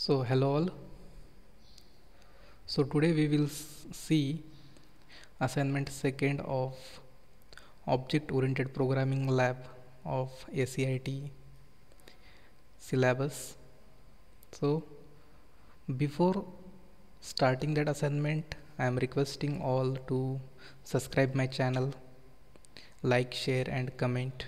So hello all. So today we will see assignment second of object oriented programming lab of ACIT syllabus. So before starting that assignment, I am requesting all to subscribe my channel, like, share and comment.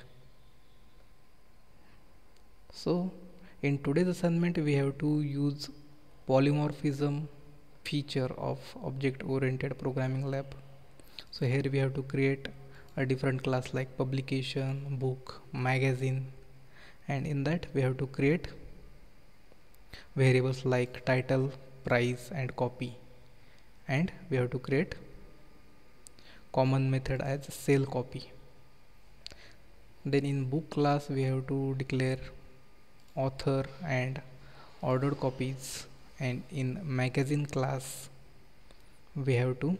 So in today's assignment we have to use polymorphism feature of object oriented programming lab. So here we have to create a different class like publication, book, magazine, and in that we have to create variables like title, price and copy, and we have to create common method as sale copy. Then in book class we have to declare author and ordered copies, and in magazine class we have to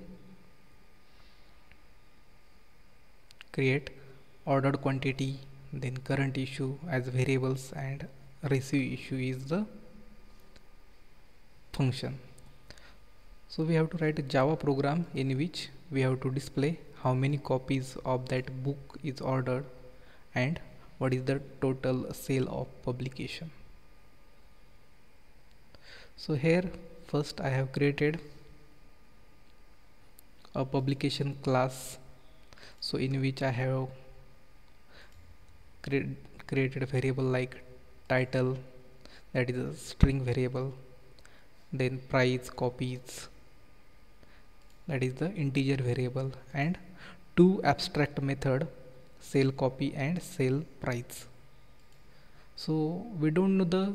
create ordered quantity, then current issue as variables, and receive issue is the function. So we have to write a Java program in which we have to display how many copies of that book is ordered and what is the total sale of publication. So here first I have created a publication class, so in which I have created a variable like title, that is a string variable, then price copies, that is the integer variable, and two abstract method, sale copy and sale price. So we don't know the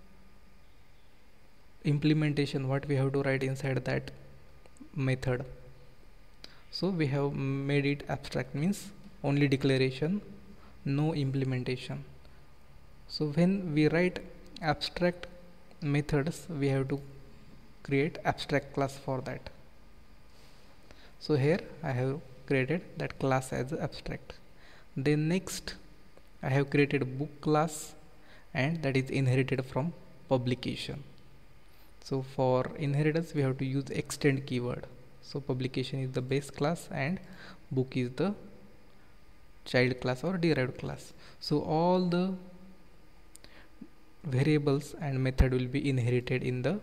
implementation what we have to write inside that method, so we have made it abstract, means only declaration, no implementation. So when we write abstract methods we have to create abstract class for that. So here I have created that class as abstract. Then next I have created a book class, and that is inherited from publication. So for inheritance we have to use extend keyword. So publication is the base class and book is the child class or derived class. So all the variables and method will be inherited in the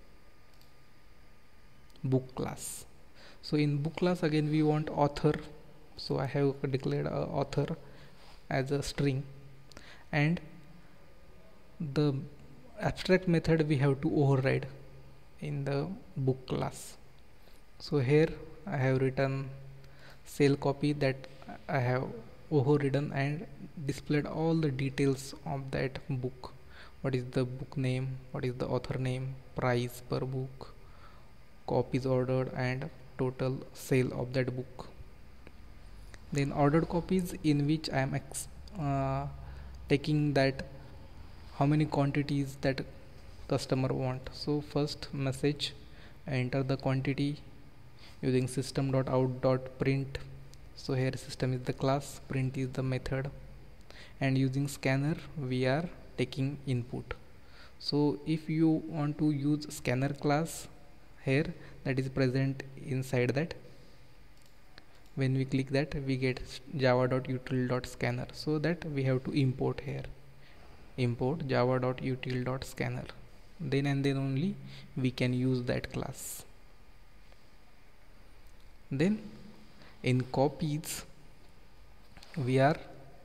book class. So in book class again we want author, so I have declared author as a string, and the abstract method we have to override in the book class. So here I have written sale copy, that I have overridden and displayed all the details of that book. What is the book name, what is the author name, price per book, copies ordered and total sale of that book. Then ordered copies, in which I am taking that how many quantities that customer want. So first message, enter the quantity using system.out.print. so here system is the class, print is the method, and using scanner we are taking input. So if you want to use scanner class here, that is present inside that, when we click that we get java.util.scanner, so that we have to import here, import java.util.scanner, then and then only we can use that class. Then in copies we are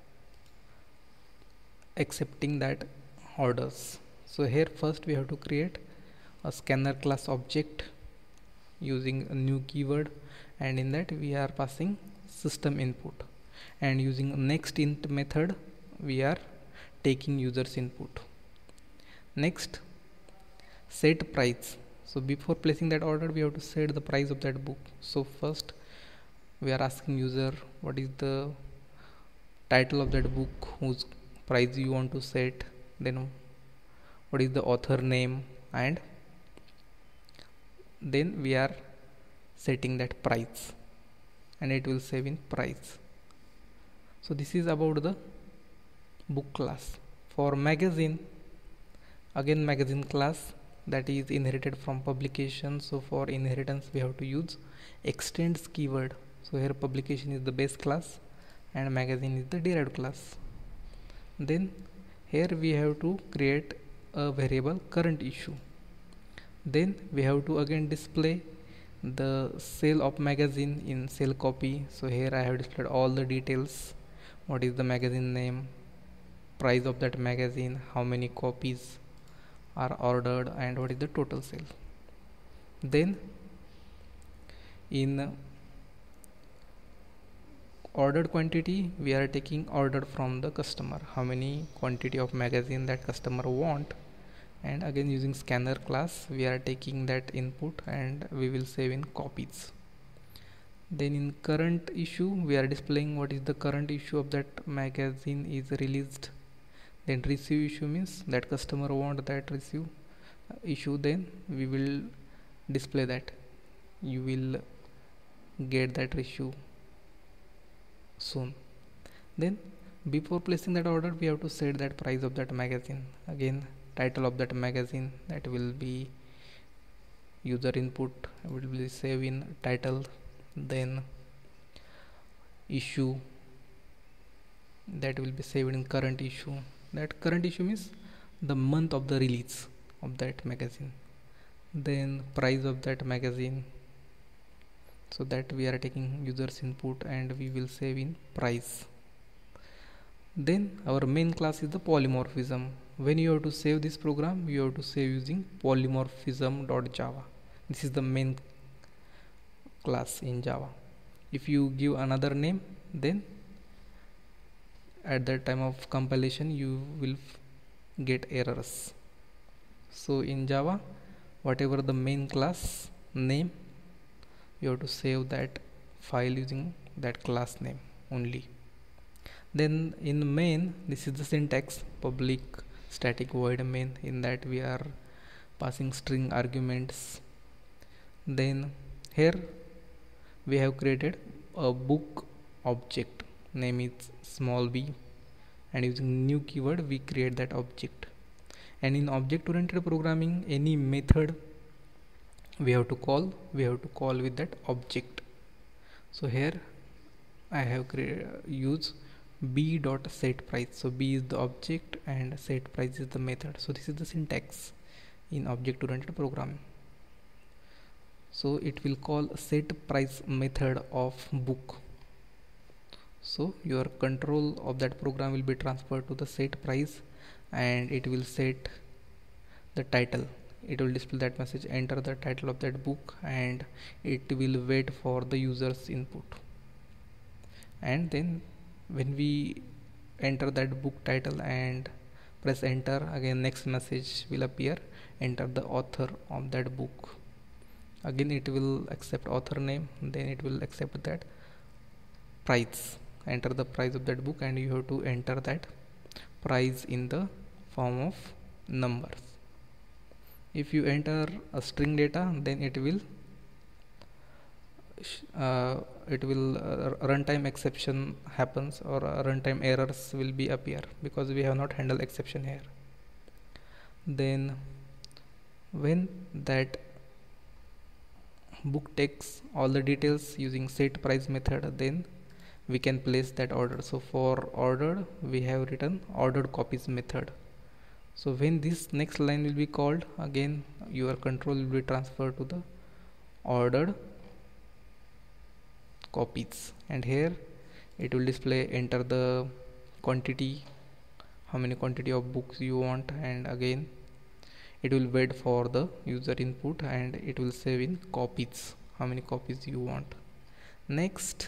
accepting that orders. So here first we have to create a scanner class object using a new keyword, and in that we are passing system input, and using next int method we are taking users input. Next, set price. So before placing that order we have to set the price of that book. So first we are asking user what is the title of that book whose price you want to set, then what is the author name, and then we are setting that price, and it will save in price. So this is about the book class. For magazine, again magazine class, that is inherited from publication. So for inheritance we have to use extends keyword. So here publication is the base class and magazine is the derived class. Then here we have to create a variable current issue. Then we have to again display the sale of magazine in sale copy. So here I have displayed all the details: what is the magazine name, price of that magazine, how many copies are ordered, and what is the total sale. Then in ordered quantity we are taking ordered from the customer, how many quantity of magazine that customer want, and again using scanner class we are taking that input and we will save in copies. Then in current issue we are displaying what is the current issue of that magazine is released. Then receive issue means that customer want that receive issue, then we will display that, you will get that issue soon. Then before placing that order we have to set that price of that magazine. Again title of that magazine, that will be user input, will be save in title. Then issue, that will be saved in current issue. That current issue means the month of the release of that magazine. Then price of that magazine, so that we are taking users input and we will save in price. Then our main class is the polymorphism. When you have to save this program you have to save using polymorphism.java. This is the main class in Java. If you give another name, then at that time of compilation you will get errors. So in Java, whatever the main class name, you have to save that file using that class name only. Then in main, this is the syntax: public static void main. In that we are passing string arguments. Then here we have created a book object, name is small b, and using new keyword we create that object. And in object oriented programming, any method we have to call with that object. So here I have used b.setPrice. So b is the object and setPrice is the method. So this is the syntax in object oriented programming. So it will call setPrice method of book. So your control of that program will be transferred to the setPrice, and it will set the title. It will display that message, enter the title of that book, and it will wait for the user's input. And then when we enter that book title and press enter, again next message will appear: enter the author of that book. Again it will accept author name, then it will accept that price, enter the price of that book, and you have to enter that price in the form of numbers. If you enter a string data, then it will runtime exception happens, or runtime errors will be appear because we have not handled exception here. Then when that book takes all the details using setPrice method, then we can place that order. So for ordered we have written ordered copies method. So when this next line will be called, again your control will be transferred to the ordered copies, and here it will display enter the quantity, how many quantity of books you want, and again it will wait for the user input and it will save in copies, how many copies you want. Next,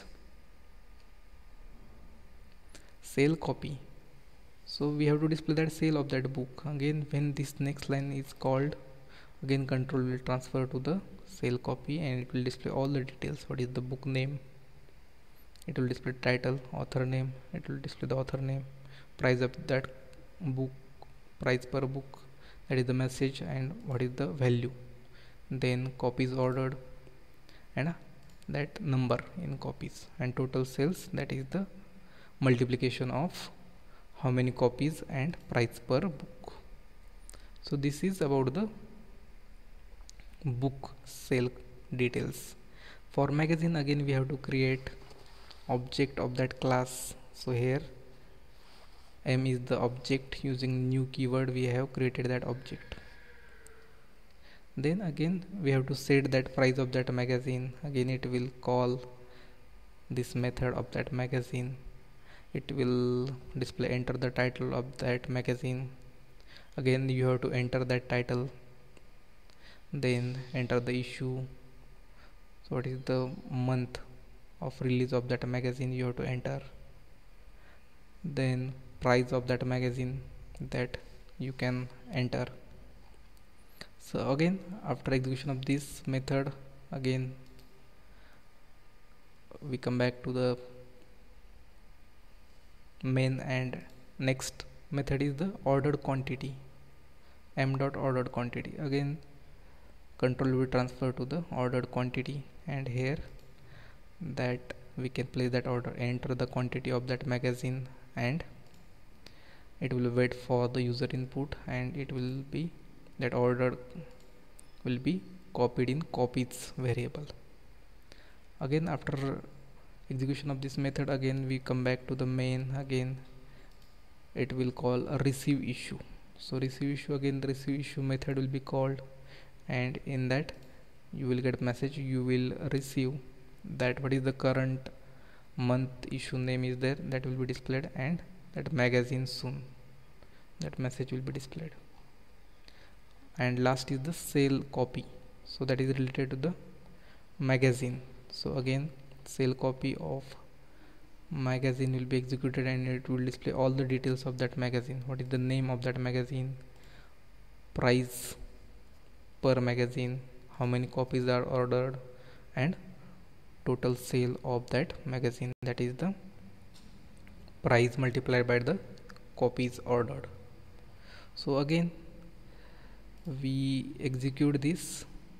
sale copy. So we have to display that sale of that book. Again when this next line is called, again control will transfer to the sale copy and it will display all the details. What is the book name, it will display title, author name, it will display the author name, price of that book, price per book, that is the message, and what is the value, then copies ordered and that number in copies, and total sales, that is the multiplication of how many copies and price per book. So this is about the book sale details. For magazine, again we have to create object of that class. So here M is the object. Using new keyword we have created that object. Then again we have to set that price of that magazine. Again it will call this method of that magazine. It will display enter the title of that magazine. Again you have to enter that title, then enter the issue. So what is the month of release of that magazine you have to enter, then price of that magazine that you can enter. So again after execution of this method, again we come back to the main, and next method is the ordered quantity. M dot ordered quantity. Again control will be transferred to the ordered quantity, and here that we can place that order, enter the quantity of that magazine, and it will wait for the user input, and it will be that order will be copied in copies variable. Again after execution of this method, again we come back to the main. Again it will call a receive issue. So receive issue, again the receive issue method will be called, and in that you will get message, you will receive that what is the current month issue name is there, that will be displayed, and that magazine soon, that message will be displayed. And last is the sale copy, so that is related to the magazine. So again sale copy of magazine will be executed, and it will display all the details of that magazine. What is the name of that magazine, price per magazine, how many copies are ordered, and total sale of that magazine, that is the price multiplied by the copies ordered. So again we execute this.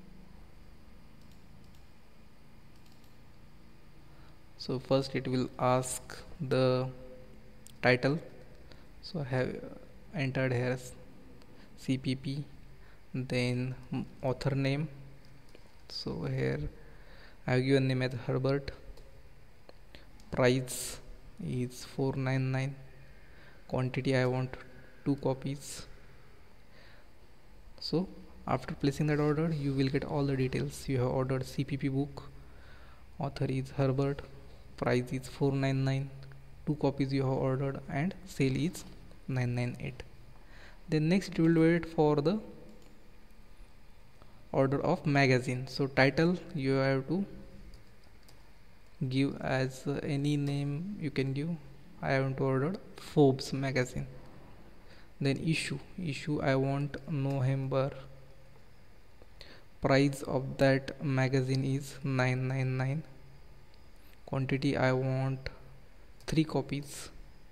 So first it will ask the title, so I have entered here CPP, then author name, so here I have given name as Herbert, price is $499, quantity I want 2 copies. So after placing that order you will get all the details. You have ordered CPP book, author is Herbert, price is $499, 2 copies you have ordered, and sale is $998. Then next you will wait for the order of magazine. So title you have to give as any name you can give. I want to order Forbes magazine. Then issue I want November, price of that magazine is $999, quantity I want 3 copies,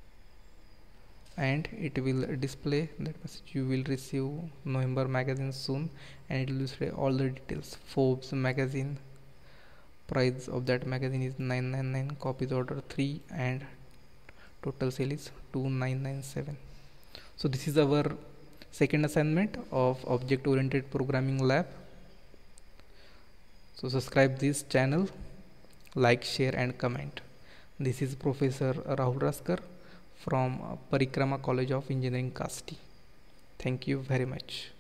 and it will display that message, you will receive November magazine soon, and it will display all the details. Forbes magazine, price of that magazine is $999, copies order 3, and total sale is $2997. So this is our second assignment of object oriented programming lab. So subscribe this channel, like, share and comment. This is Professor Rahul Raskar from Parikrama College of Engineering, Kasti. Thank you very much.